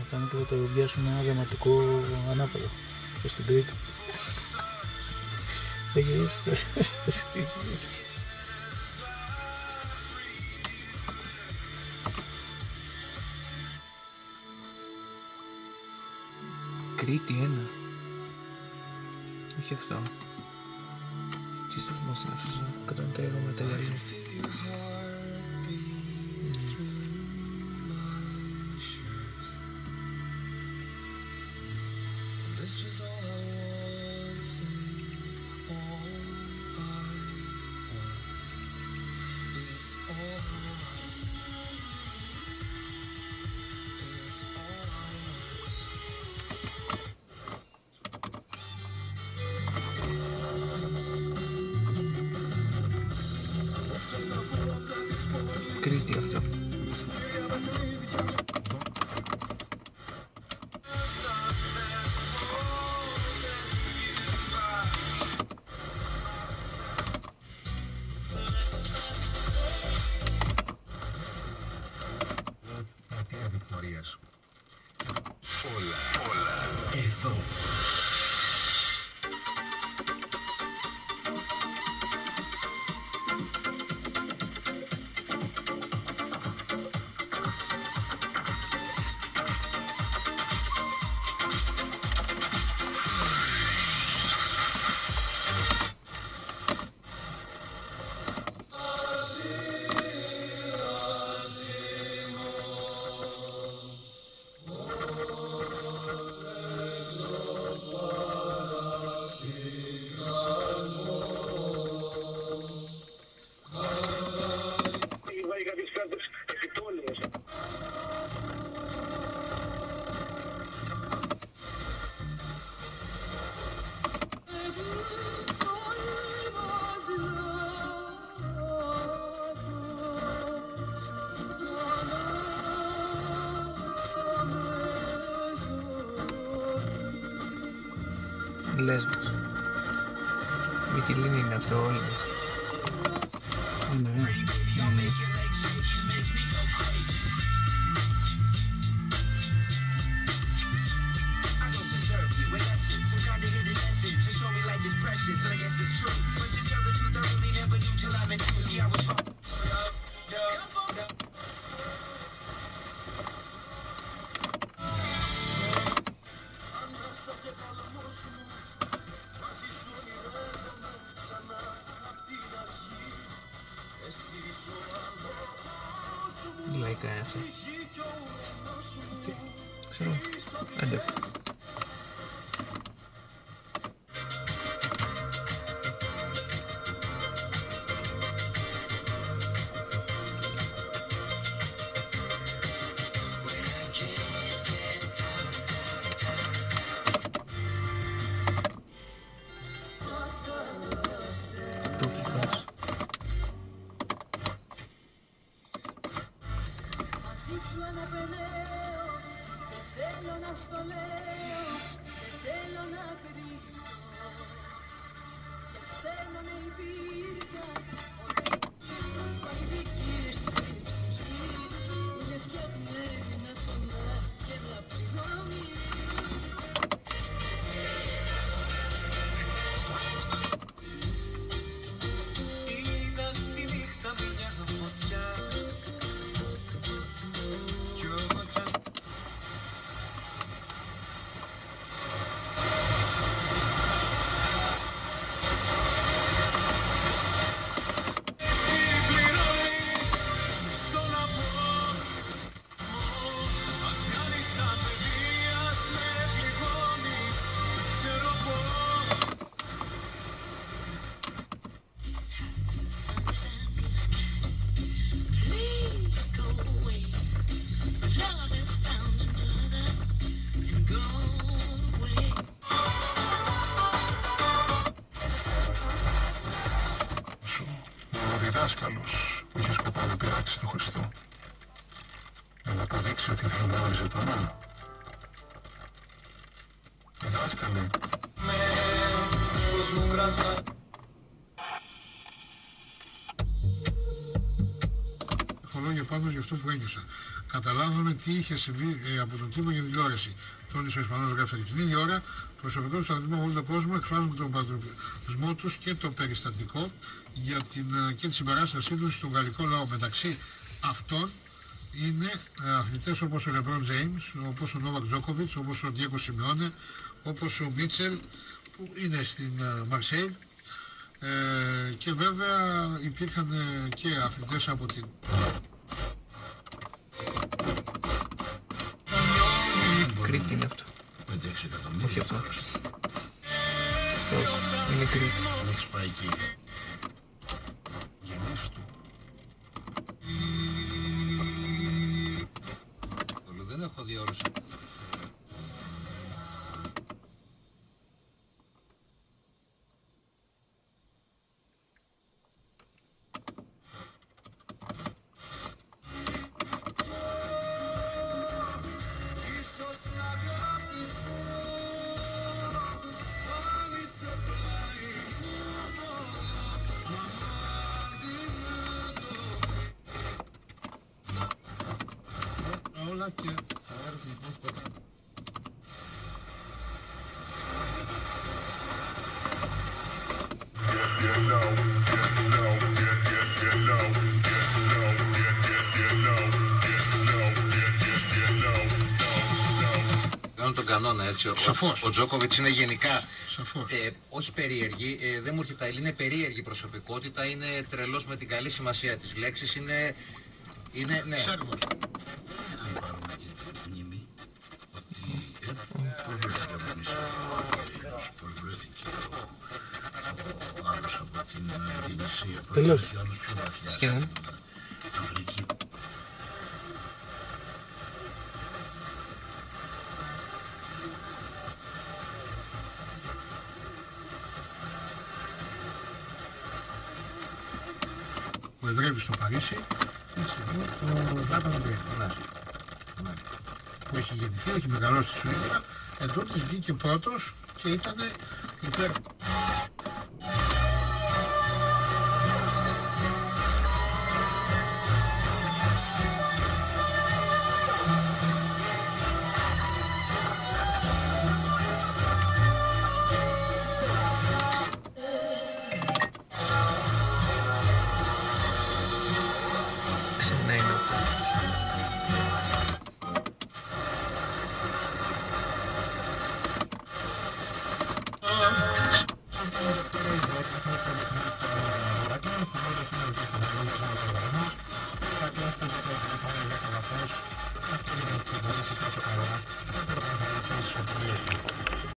πάνε και θα το πιάσουν ένα δραματικό ανάποδο προς την Κρήτη. Θα γυρίσει. Κρήτη 1. Όχι αυτό. Τι σταθμός είναι αυτός, 103,3. Κρήτη αυτό. Πλατεία Βικτωρίας. Όλα εδώ. Λέσβος. Μυτιλίνη είναι αυτό, όλοι μας. Ναι, ναι. Τι λαϊκά είναι αυτό. Τι, ξέρω. Άντε. Τουρκικός. Σου αναπελέω και θέλω να στο λέω και θέλω να κρύψω για σένα να υπήρχα ότι η δική σου ψυχή είναι φτιαγμένη με φωνά και να πληρώνει. Είδα στη νύχτα μια φωτιά. Δάσκαλος που είχε σκοπό να πειράξει τον Χριστό να του αποδείξει ότι δεν γνώριζε τον άλλο. Δάσκαλε. Έχω λόγια πάντως γι' αυτό που ένιωσα. καταλάβαμε τι είχε συμβεί από τον τύπο για την τηλεόραση. Τόνισε ο Ισπανός γράφει την ίδια ώρα. Το προσωπικό του στρατισμό από όλο τον κόσμο εκφράζουν τον πατριωτισμό του και το περιστατικό για και τη συμπαράστασή του στον γαλλικό λαό. Μεταξύ αυτών είναι αθλητές όπως ο Λεμπρόν Τζέιμς, όπως ο Νόβακ Τζόκοβιτς, όπως ο Ντιέγκο Σιμεώνε, όπως ο Μίτσελ που είναι στην Μαρσέιλ, και βέβαια υπήρχαν και αθλητές από την Κρήτη είναι αυτό. 5-6 εκατομμύρια. Όχι αυτό. Αυτός είναι Κρήτη. Αν έχεις πάει εκεί. Γεννήσου. Δεν έχω δει όρους. όλα και θα έρθει πώς το κάνω. Τον κανόνα, έτσι. Ο Τζόκοβιτς είναι γενικά όχι περίεργη, δεν μου έρχεται, είναι περίεργη προσωπικότητα, είναι τρελός με την καλή σημασία της λέξης, είναι ναι. Σέρβος. Αν πάρουμε και την μνήμη ότι προβλήθηκε από την Ισραήλ, προβλήθηκε ο άλλος από την Ινδονησία, προβλήθηκε ο άλλος πιο βαθιά στην Αφρική. Που εδρεύει στο Παρίσι, ο Ζάμπα που έχει γεννηθεί, έχει μεγαλώσει στη Σουηδία, τότε βγήκε πρώτος και ήταν υπέρ